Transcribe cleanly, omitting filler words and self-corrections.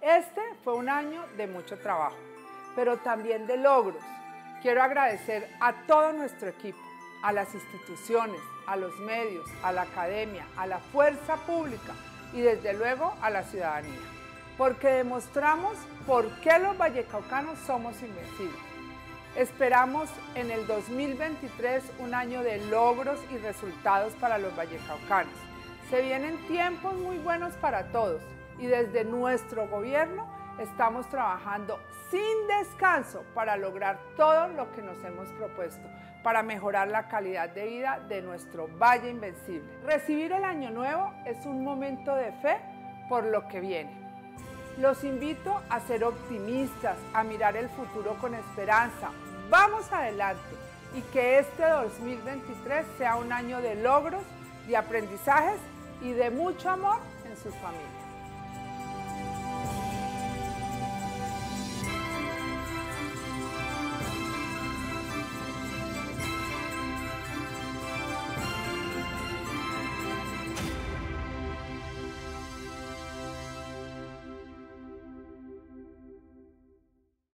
Este fue un año de mucho trabajo, pero también de logros. Quiero agradecer a todo nuestro equipo, a las instituciones, a los medios, a la academia, a la fuerza pública y desde luego a la ciudadanía, porque demostramos por qué los vallecaucanos somos invencibles. Esperamos en el 2023 un año de logros y resultados para los vallecaucanos. Se vienen tiempos muy buenos para todos y desde nuestro gobierno estamos trabajando sin descanso para lograr todo lo que nos hemos propuesto, para mejorar la calidad de vida de nuestro Valle Invencible. Recibir el Año Nuevo es un momento de fe por lo que viene. Los invito a ser optimistas, a mirar el futuro con esperanza. ¡Vamos adelante! Y que este 2023 sea un año de logros, de aprendizajes y de mucho amor en sus familias.